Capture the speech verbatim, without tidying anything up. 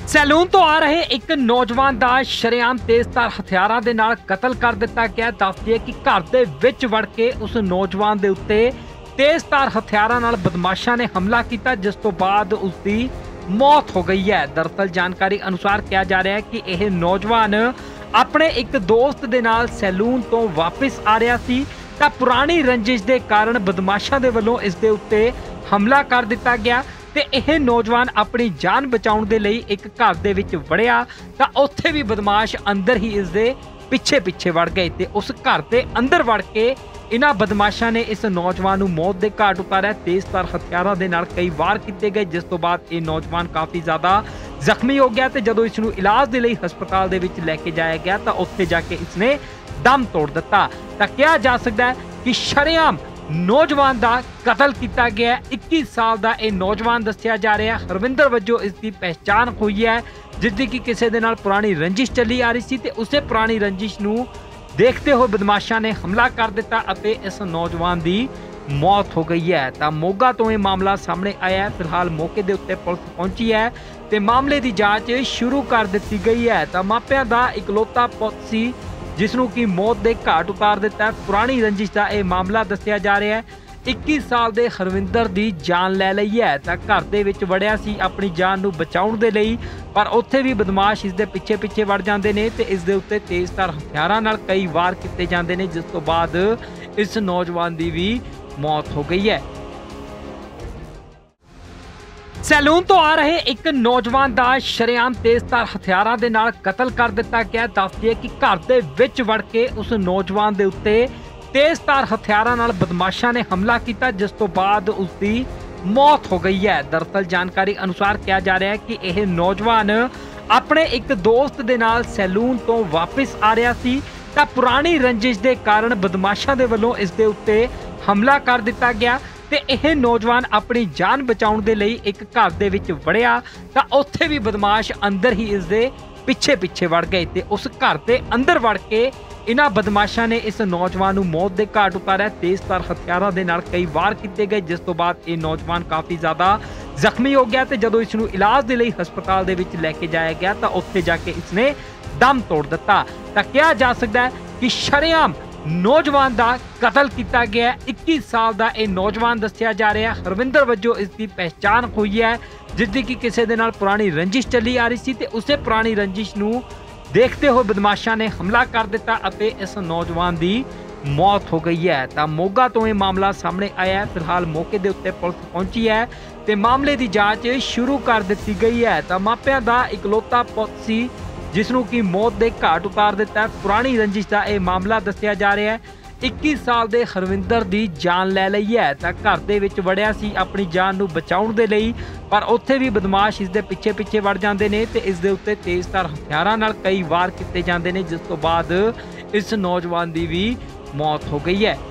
Salon तो आ रहे एक नौजवान का शरेआम तेजधार हथियारों के नाल कतल कर दिता गया। दस दिए कि घर दे विच वड़ के उस नौजवान के उत्ते तेजधार हथियारों नाल बदमाशा ने हमला किया, जिस तो बाद उसकी मौत हो गई है। दरअसल जानकारी अनुसार कहा जा रहा है कि यह नौजवान अपने एक दोस्त के नाल सैलून तो वापस आ रहा सी तां पुरानी रंजिश के कारण बदमाशा के वलों इस दे उत्ते हमला कर दिता गया ते यह नौजवान अपनी जान बचाउण दे लई एक घर दे विच वड़िया तां उत्थे भी बदमाश अंदर ही इस दे पिछे पिछे वड़ गए ते उस घर के अंदर वड़ के इन्हां बदमाशा ने इस नौजवान नूं मौत दे घाट उतारिया। तेजधार हथियारों के नाल कई वार किए गए, जिस तो बाद ये नौजवान काफ़ी ज़्यादा जख्मी हो गया ते जदों इसनूं इलाज दे लई हस्पताल दे विच लैके जाया गया तां उत्थे जाके इसने दम तोड़ दिता। तां कहा जा सकता है कि शरेआम नौजवान का कतल किया गया। इक्कीस साल का यह नौजवान दस्सिया जा रहा है। हरविंदर वजों इसकी पहचान हुई है, जिसकी कि किसी दे नाल पुरानी रंजिश चली आ रही सी ते उसे पुरानी रंजिश नूं देखते हुए बदमाशा ने हमला कर दिता अते इस नौजवान की मौत हो गई है। तो मोगा तो यह मामला सामने आया है। फिलहाल मौके के उत्ते पुलिस पहुंची है ते मामले की जांच शुरू कर दी गई है। तो मापियां दा इकलौता पुत सी जिसनों की मौत के घाट उतार दिता है। पुरानी रंजिश का यह मामला दस्सिया जा रहा है। इक्कीस साल के हरविंदर की जान लै लई है तो घर दे विच वड़िया सी अपनी जान नूं बचाउण दे लई, पर उत्थे भी बदमाश इस दे पिछे पिछे वड़ जाते हैं तो इस दे उत्ते तेजधार हथियारां नाल कई वार किए जाते हैं, जिस तो बाद इस नौजवान की भी मौत हो गई है। सैलून तो आ रहे एक नौजवान का शरेआम तेजधार हथियारों के नाल कतल कर दिता गया। दस दिए कि घर के विच वड़ के उस नौजवान के उत्ते तेजधार हथियारों नाल बदमाशा ने हमला किया, जिस तो बाद उसकी मौत हो गई है। दरअसल जानकारी अनुसार कहा जा रहा है कि यह नौजवान अपने एक दोस्त के नाल सैलून तो वापस आ रहा सी तां पुरानी रंजिश के कारण बदमाशा के वलों इस दे उत्ते हमला कर दिता गया ते यह नौजवान अपनी जान बचाउण दे लई एक घर दे विच वड़िया तां उत्थे भी बदमाश अंदर ही इस दे पिछे पिछे वड़ गए ते उस घर के अंदर वड़ के इन्हां बदमाशा ने इस नौजवान नूं मौत के घाट उतारिया। तेजधार हथियारों के नाल कई वार किए गए, जिस तो बाद ये नौजवान काफ़ी ज़्यादा जख्मी हो गया ते जदों इसनूं इलाज दे लई हस्पताल दे विच लैके जाया गया तां उत्थे जाके इसने दम तोड़ दिता। तां कहा जा सकता है कि शरेआम नौजवान का कतल किया गया। इक्कीस साल का यह नौजवान दस्सिया जा रहा है। हरविंदर वजों इसकी पहचान हुई है, जिसकी कि किसी दे नाल पुरानी रंजिश चली आ रही सी ते उसे पुरानी रंजिश नूं देखते हुए बदमाशा ने हमला कर दिता अते इस नौजवान की मौत हो गई है। तो मोगा तो यह मामला सामने आया है। फिलहाल मौके के उत्ते पुलिस पहुंची है ते मामले की जांच शुरू कर दी गई है। तो मापियां दा इकलौता पुत सी जिसनों की मौत के घाट उतार दिता है। पुरानी रंजिश का यह मामला दस्सिया जा रहा है। इक्कीस साल के हरविंदर की जान लै लई है तो घर दे विच वड़िया सी अपनी जान नूं बचाउण दे लई, पर उत्थे भी बदमाश इस दे पिछे पिछे वड़ जाते हैं तो इस दे उत्ते तेजधार हथियारां नाल कई वार किए जाते हैं, जिस तो बाद इस नौजवान की भी मौत हो गई है।